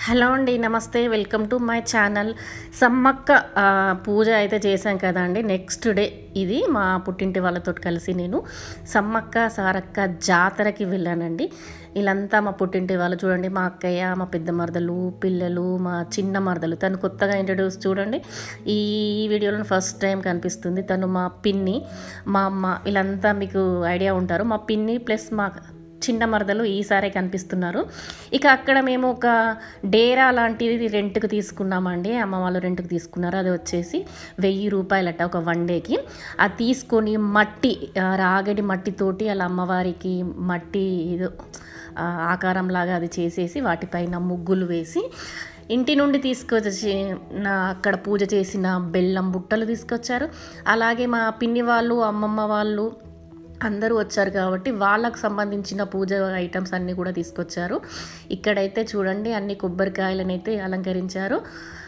Hello అండి, నమస్తే. Welcome to my channel. Sammakka పూజ అయితే చేశాం కదా అండి. నెక్స్ట్ డే ఇది మా పుట్టింటి వాళ్ళతో కలిసి నేను సమ్మక్క సారక్క జాతరకి వెళ్ళానండి. వీళ్ళంతా మా పుట్టింటి వాళ్ళు. చూడండి, మా అక్కయ్య, మా పెద్ద మరదలు, పిల్లలు, మా చిన్న మరదలు. తను కొత్తగా ఇంట్రడ్యూస్ చూడండి, ఈ వీడియోలో ఫస్ట్ టైం కనిపిస్తుంది. తను మా పిన్ని, మా అమ్మ. వీళ్ళంతా మీకు ఐడియా ఉంటారు. మా పిన్ని ప్లస్ మా చిన్న మరదలు ఈసారి కనిపిస్తున్నారు. ఇక అక్కడ మేము ఒక డేరా లాంటిది రెంట్కి తీసుకున్నామండి. అమ్మ వాళ్ళు రెంట్కి తీసుకున్నారు. అది వచ్చేసి 1000 రూపాయలట ఒక వన్ డేకి. అది తీసుకొని మట్టి, రాగడి మట్టితోటి అలా అమ్మవారికి మట్టి ఏదో ఆకారంలాగా అది చేసేసి వాటిపైన ముగ్గులు వేసి ఇంటి నుండి తీసుకొచ్చి అక్కడ పూజ చేసిన బెల్లం బుట్టలు తీసుకొచ్చారు. అలాగే మా పిన్ని వాళ్ళు, అమ్మమ్మ వాళ్ళు అందరూ వచ్చారు కాబట్టి వాళ్ళకు సంబంధించిన పూజ ఐటమ్స్ అన్నీ కూడా తీసుకొచ్చారు. ఇక్కడైతే చూడండి, అన్ని కొబ్బరికాయలనైతే అలంకరించారు.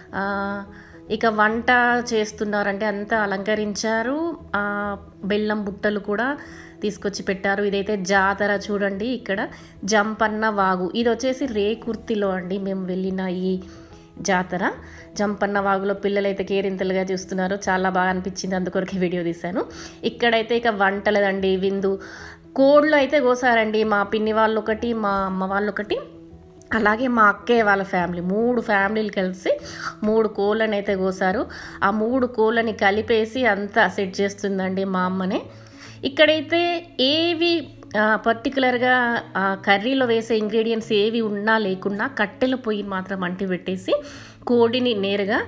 ఇక వంట చేస్తున్నారంటే అంతా అలంకరించారు. బెల్లం బుట్టలు కూడా తీసుకొచ్చి పెట్టారు. ఇదైతే జాతర చూడండి. ఇక్కడ జంపన్న వాగు, ఇది వచ్చేసి రేకుర్తిలో అండి మేము వెళ్ళిన ఈ జాతర. జంపన్న వాగులో పిల్లలైతే కేరింతలుగా చూస్తున్నారు. చాలా బాగా అనిపించింది, అందుకొరకే వీడియో తీశాను. ఇక్కడైతే ఇక వంటలదండి, విందు. కోళ్ళు అయితే కోసారండి. మా పిన్ని వాళ్ళు ఒకటి, మా అమ్మ వాళ్ళు ఒకటి, అలాగే మా అక్కయ్య వాళ్ళ ఫ్యామిలీ, 3 ఫ్యామిలీలు కలిసి 3 కోళ్ళని అయితే కోసారు. ఆ 3 కోళ్ళని కలిపేసి అంతా సెట్ చేస్తుందండి మా అమ్మనే. ఇక్కడైతే ఏవి పర్టికులర్గా కర్రీలో వేసే ఇంగ్రీడియంట్స్ ఏవి ఉన్నా లేకున్నా కట్టెల పొయ్యి మాత్రం అంటి పెట్టేసి కోడిని నేరుగా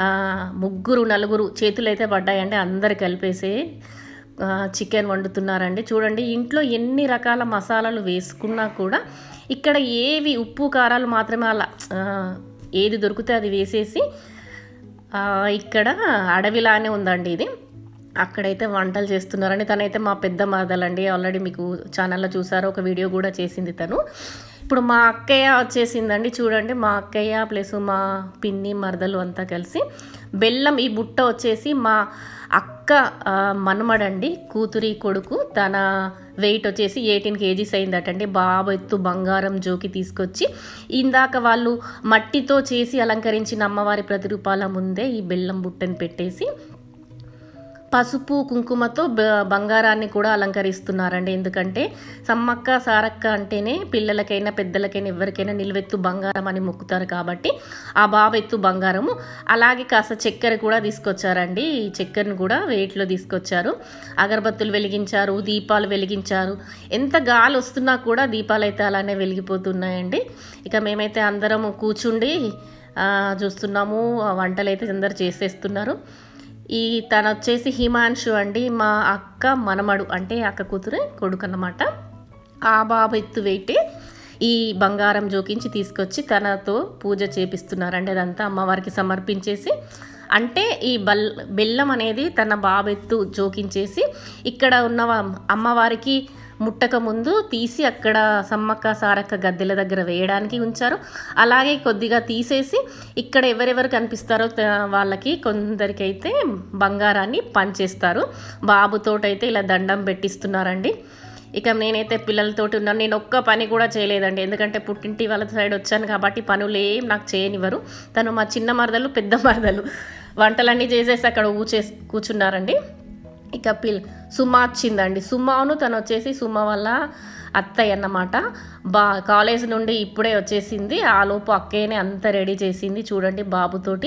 3-4 చేతులు అయితే పడ్డాయండి. అందరు కలిపేసి చికెన్ వండుతున్నారండి. చూడండి, ఇంట్లో ఎన్ని రకాల మసాలాలు వేసుకున్నా కూడా ఇక్కడ ఏవి ఉప్పు కారాలు మాత్రమే అలా ఏది దొరికితే అది వేసేసి, ఇక్కడ అడవిలానే ఉందండి ఇది. అక్కడైతే వంటలు చేస్తున్నారని. తనైతే మా పెద్ద మరదలండి. ఆల్రెడీ మీకు ఛానల్లో చూసారు, ఒక వీడియో కూడా చేసింది తను. ఇప్పుడు మా అక్కయ్య వచ్చేసిందండి. చూడండి, మా అక్కయ్య ప్లస్ మా పిన్ని మరదలు అంతా కలిసి బెల్లం, ఈ బుట్ట వచ్చేసి మా అక్క మనమడండి, కూతురి కొడుకు. తన వెయిట్ వచ్చేసి 18 kgs అయిందటండి. బాబు ఎత్తు బంగారం జోకి తీసుకొచ్చి ఇందాక వాళ్ళు మట్టితో చేసి అలంకరించిన అమ్మవారి ప్రతిరూపాల ముందే ఈ బెల్లం బుట్టని పెట్టేసి పసుపు కుంకుమతో బంగారాన్ని కూడా అలంకరిస్తున్నారండి. ఎందుకంటే సమ్మక్క సారక్క అంటేనే పిల్లలకైనా పెద్దలకైనా ఎవరికైనా నిలువెత్తు బంగారం అని మొక్కుతారు కాబట్టి ఆ బాబెత్తు బంగారము. అలాగే కాస్త చక్కెర కూడా తీసుకొచ్చారండి. ఈ చక్కెరను కూడా వెయిట్లో తీసుకొచ్చారు. అగరబత్తులు వెలిగించారు, దీపాలు వెలిగించారు. ఎంత గాలి వస్తున్నా కూడా దీపాలు అయితే అలానే వెలిగిపోతున్నాయండి. ఇక మేమైతే అందరము కూర్చుండి చూస్తున్నాము. వంటలు అయితే అందరు చేసేస్తున్నారు. ఈ తను వచ్చేసి హిమాంశు అండి, మా అక్క మనమడు, అంటే అక్క కూతురు కొడుకు అన్నమాట. ఆ బాబు ఎత్తు వెయిటే ఈ బంగారం జోకించి తీసుకొచ్చి తనతో పూజ చేపిస్తున్నారండి. అదంతా అమ్మవారికి సమర్పించేసి, అంటే ఈ బెల్లం అనేది తన బాబెత్తు జోకించేసి ఇక్కడ ఉన్న అమ్మవారికి ముట్టక ముందు తీసి అక్కడ సమ్మక్క సారక్క గద్దెల దగ్గర వేయడానికి ఉంచారు. అలాగే కొద్దిగా తీసేసి ఇక్కడ ఎవరెవరు కనిపిస్తారో వాళ్ళకి కొందరికైతే బంగారాన్ని పంచేస్తారు. బాబుతోటైతే ఇలా దండం పెట్టిస్తున్నారండి. ఇక నేనైతే పిల్లలతోటి ఉన్నాను. నేను ఒక్క పని కూడా చేయలేదండి, ఎందుకంటే పుట్టింటి వాళ్ళ సైడ్ వచ్చాను కాబట్టి పనులు ఏం నాకు చేయనివ్వరు. తను మా చిన్న మరదలు, పెద్ద మరదలు వంటలన్నీ చేసేసి అక్కడ కూర్చున్నారండి. ఇక సుమ వచ్చిందండి. సుమాను తను వచ్చేసి సుమ వల్ల అత్తయ్య అన్నమాట. కాలేజ్ నుండి ఇప్పుడే వచ్చేసింది. ఆలోపు అక్కయ్యనే అంతా రెడీ చేసింది. చూడండి, బాబుతోటి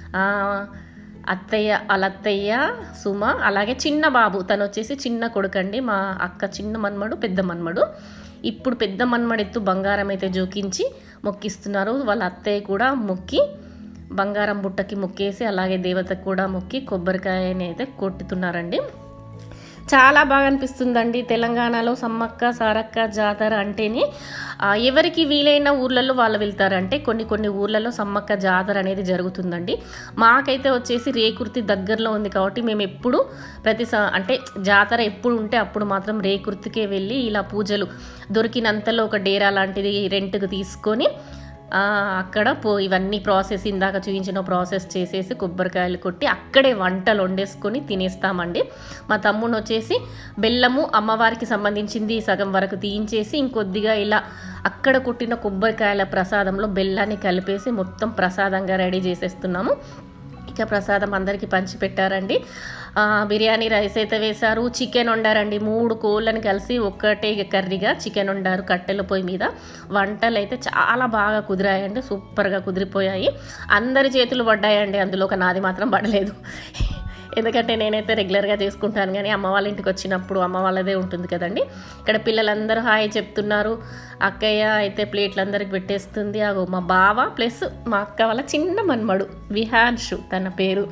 అత్తయ్య, అలత్తయ్య, సుమ, అలాగే చిన్న బాబు, తను వచ్చేసి చిన్న కొడుకండి. మా అక్క చిన్న మన్మడు, పెద్ద మన్మడు. ఇప్పుడు పెద్ద మన్మడు ఎత్తు బంగారం అయితే జోకించి మొక్కిస్తున్నారు. వాళ్ళ అత్తయ్య కూడా మొక్కి బంగారం బుట్టకి మొక్కేసి, అలాగే దేవతకు కూడా మొక్కి కొబ్బరికాయని అయితే కొట్టుతున్నారండి. చాలా బాగా అనిపిస్తుందండి. తెలంగాణలో సమ్మక్క సారక్క జాతర అంటేనే ఎవరికి వీలైన ఊర్లలో వాళ్ళు వెళ్తారంటే కొన్ని ఊర్లలో సమ్మక్క జాతర అనేది జరుగుతుందండి. మాకైతే వచ్చేసి రేకుర్తి దగ్గరలో ఉంది కాబట్టి మేము ఎప్పుడు అంటే జాతర ఎప్పుడు ఉంటే అప్పుడు మాత్రం రేకుర్తికే వెళ్ళి ఇలా పూజలు దొరికినంతలో ఒక డేరా లాంటిది రెంట్కి తీసుకొని అక్కడ ఇవన్నీ ప్రాసెస్ ఇందాక చూపించిన ప్రాసెస్ చేసేసి కొబ్బరికాయలు కొట్టి అక్కడే వంటలు వండేసుకొని తినేస్తామండి. మా తమ్ముడు వచ్చేసి బెల్లము అమ్మవారికి సంబంధించింది సగం వరకు తీయించేసి ఇంకొద్దిగా ఇలా అక్కడ కొట్టిన కొబ్బరికాయల ప్రసాదంలో బెల్లాన్ని కలిపేసి మొత్తం ప్రసాదంగా రెడీ చేసేస్తున్నాము. ఇక ప్రసాదం అందరికీ పంచిపెట్టారండి. బిర్యానీ రైస్ అయితే వేశారు, చికెన్ వండారండి. 3 కోళ్ళని కలిసి ఒక్కటే కర్రీగా చికెన్ వండారు కట్టెల పొయ్యి మీద. వంటలు అయితే చాలా బాగా కుదిరాయండి, సూపర్గా కుదిరిపోయాయి. అందరి చేతులు పడ్డాయండి, అందులో ఒక నాది మాత్రం పడలేదు. ఎందుకంటే నేనైతే రెగ్యులర్గా చేసుకుంటాను, కానీ అమ్మ వాళ్ళ ఇంటికి వచ్చినప్పుడు అమ్మ వాళ్ళదే ఉంటుంది కదండి. ఇక్కడ పిల్లలందరూ హాయ్ చెప్తున్నారు. అక్కయ్య అయితే ప్లేట్లు అందరికి పెట్టేస్తుంది. అగో మా బావ ప్లస్ మా అక్క వాళ్ళ చిన్న మన్మడు విహాన్షు తన పేరు.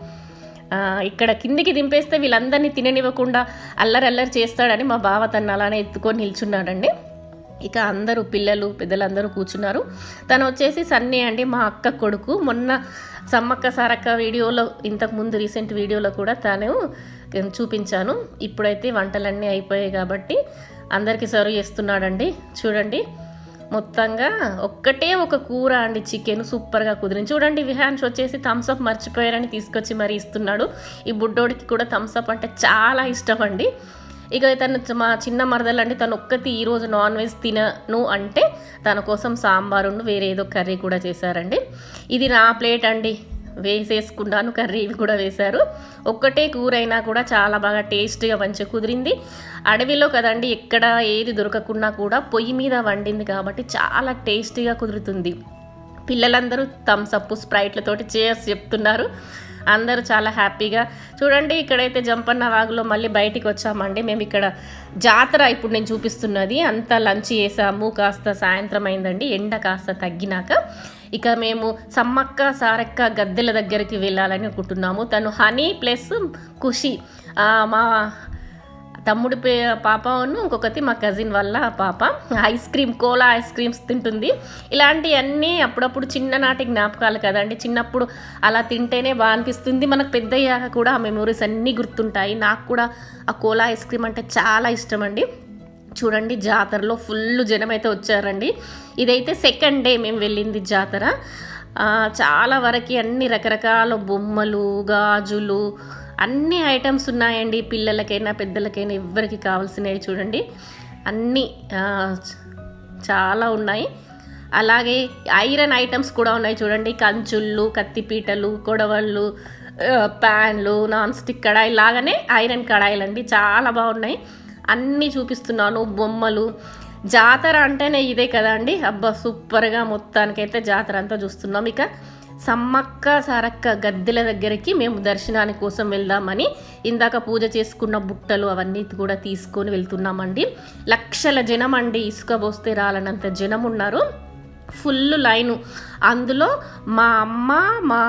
ఇక్కడ కిందికి దింపేస్తే వీళ్ళందరినీ తిననివ్వకుండా అల్లరి చేస్తాడని మా బావ తను అలానే ఎత్తుకొని నిల్చున్నాడండి. ఇక అందరూ పిల్లలు పెద్దలందరూ కూర్చున్నారు. తను వచ్చేసి సన్నీ అండి, మా అక్క కొడుకు. మొన్న సమ్మక్క సారక్క వీడియోలో, ఇంతకుముందు రీసెంట్ వీడియోలో కూడా తను చూపించాను. ఇప్పుడైతే వంటలన్నీ అయిపోయాయి కాబట్టి అందరికీ సర్వ్ చేస్తున్నాడండి. చూడండి, మొత్తంగా ఒక్కటే ఒక కూర అండి, చికెన్ సూపర్గా కుదిరింది. చూడండి, విహాన్స్ వచ్చేసి థమ్స్అప్ మర్చిపోయారని తీసుకొచ్చి మరీ ఇస్తున్నాడు. ఈ బుడ్డోడికి కూడా థమ్స్అప్ అంటే చాలా ఇష్టం అండి. ఇక తను మా చిన్న మరదలండి, తను ఒక్కటి ఈరోజు నాన్ వెజ్ తినను అంటే తన కోసం సాంబారును వేరే ఏదో కర్రీ కూడా చేశారండి. ఇది నా ప్లేట్ అండి, వేసేసుకున్నాను. కర్రీ ఇవి కూడా వేశారు. ఒక్కటే కూర అయినా కూడా చాలా బాగా టేస్ట్గా మంచిగా కుదిరింది. అడవిలో కదండి, ఎక్కడ ఏది దొరకకున్నా కూడా పొయ్యి మీద వండింది కాబట్టి చాలా టేస్టీగా కుదురుతుంది. పిల్లలందరూ థమ్స్అప్ స్ప్రైట్లతోటి చేర్స్ చెప్తున్నారు. అందరూ చాలా హ్యాపీగా. చూడండి, ఇక్కడైతే జంపన్న వాగులో మళ్ళీ బయటికి వచ్చామండి. మేము ఇక్కడ జాతర ఇప్పుడు నేను చూపిస్తున్నది అంతా లంచ్ చేసాము. కాస్త సాయంత్రం అయిందండి, ఎండ కాస్త తగ్గినాక ఇక మేము సమ్మక్క సారక్క గద్దెల దగ్గరికి వెళ్ళాలని అనుకుంటున్నాము. తను హనీ ప్లస్ ఖుషి, మా తమ్ముడి పాపను, ఇంకొకటి మా కజిన్ వల్ల పాప ice cream, cola ice creams తింటుంది. ఇలాంటివన్నీ అప్పుడప్పుడు చిన్ననాటి జ్ఞాపకాలు కదండి. చిన్నప్పుడు అలా తింటేనే బాగా అనిపిస్తుంది. మనకు పెద్ద అయ్యాక కూడా ఆ మెమొరీస్ అన్నీ గుర్తుంటాయి. నాకు కూడా ఆ కోలా ఐస్ క్రీమ్ అంటే చాలా ఇష్టం అండి. చూడండి, జాతరలో ఫుల్ జనం అయితే వచ్చారండి. ఇదైతే సెకండ్ డే మేము వెళ్ళింది జాతర. చాలా వరకు అన్ని రకరకాల బొమ్మలు, గాజులు, అన్ని ఐటమ్స్ ఉన్నాయండి. పిల్లలకైనా పెద్దలకైనా ఎవరికి కావాల్సినవి చూడండి, అన్నీ చాలా ఉన్నాయి. అలాగే ఐరన్ ఐటమ్స్ కూడా ఉన్నాయి చూడండి, కంచుళ్ళు, కత్తిపీటలు, కొడవళ్ళు, ప్యాన్లు, నాన్ స్టిక్ కడాయి లాగానే ఐరన్ కడాయిలు అండి, చాలా బాగున్నాయి. అన్నీ చూపిస్తున్నాను. బొమ్మలు. జాతర అంటేనే ఇదే కదా అండి. అబ్బా సూపర్గా మొత్తానికైతే జాతర అంతా చూస్తున్నాం. ఇక సమ్మక్క సారక్క గద్దెల దగ్గరికి మేము దర్శనాని కోసం వెళ్దామని ఇందాక పూజ చేసుకున్న బుట్టలు అవన్నీ కూడా తీసుకొని వెళ్తున్నామండి. లక్షల జనం అండి, ఇసుక పోస్తే రాలనంత జనం ఉన్నారు. Full line. అందులో మా అమ్మ, మా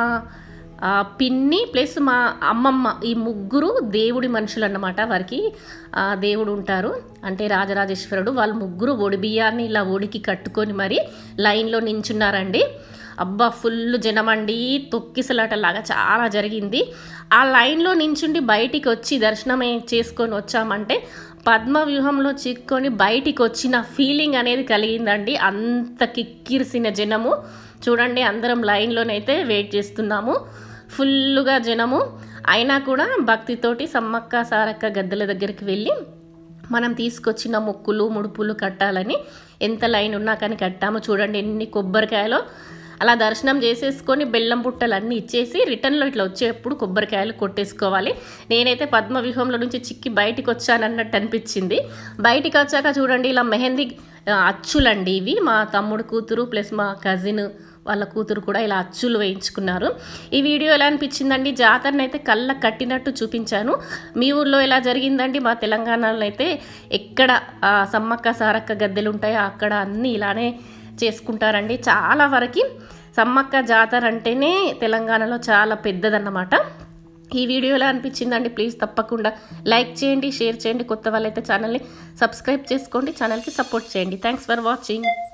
పిన్ని ప్లస్ మా అమ్మమ్మ, ఈ ముగ్గురు దేవుడి మనుషులు అన్నమాట. వారికి దేవుడు ఉంటారు, అంటే రాజరాజేశ్వరుడు. వాళ్ళు ముగ్గురు ఒడి బియ్యాన్ని ఇలా ఒడికి కట్టుకొని మరి లైన్లో నించున్నారండి. అబ్బా ఫుల్ జనమండి, తొక్కిసలాటలాగా చాలా జరిగింది. ఆ లైన్లో నించుండి బయటికి వచ్చి దర్శనం చేసుకొని వచ్చామంటే పద్మవ్యూహంలో చిక్కుకొని బయటికి వచ్చిన ఫీలింగ్ అనేది కలిగిందండి. అంత కిక్కిరిసిన జనము. చూడండి, అందరం లైన్లోనైతే వెయిట్ చేస్తున్నాము. ఫుల్లుగా జనము. అయినా కూడా భక్తితోటి సమ్మక్క సారక్క గద్దెల దగ్గరికి వెళ్ళి మనం తీసుకొచ్చిన మొక్కులు ముడుపులు కట్టాలని ఎంత లైన్ ఉన్నా కానీ కట్టాము. చూడండి ఎన్ని కొబ్బరికాయలు. అలా దర్శనం చేసేసుకొని బెల్లం పుట్టలు అన్నీ ఇచ్చేసి రిటర్న్లో ఇట్లా వచ్చేప్పుడు కొబ్బరికాయలు కొట్టేసుకోవాలి. నేనైతే పద్మవ్యూహంలో నుంచి చిక్కి బయటికి వచ్చానన్నట్టు అనిపించింది. బయటికి వచ్చాక చూడండి, ఇలా మెహందీ అచ్చులండి ఇవి. మా తమ్ముడు కూతురు ప్లస్ మా కజిన్ వాళ్ళ కూతురు కూడా ఇలా అచ్చులు వేయించుకున్నారు. ఈ వీడియో ఎలా అనిపించిందండి? జాతరను అయితే కళ్ళ కట్టినట్టు చూపించాను. మీ ఊర్లో ఎలా జరిగిందండి? మా తెలంగాణలో అయితే ఎక్కడ సమ్మక్క సారక్క గద్దెలు ఉంటాయో అక్కడ అన్నీ ఇలానే చేసుకుంటారండి. చాలా వరకు సమ్మక్క జాతర అంటేనే తెలంగాణలో చాలా పెద్దదన్నమాట. ఈ వీడియో ఎలా అనిపించిందండి? ప్లీజ్ తప్పకుండా లైక్ చేయండి, షేర్ చేయండి. కొత్త వాళ్ళైతే ఛానల్ని సబ్స్క్రైబ్ చేసుకోండి, ఛానల్కి సపోర్ట్ చేయండి. Thanks for watching.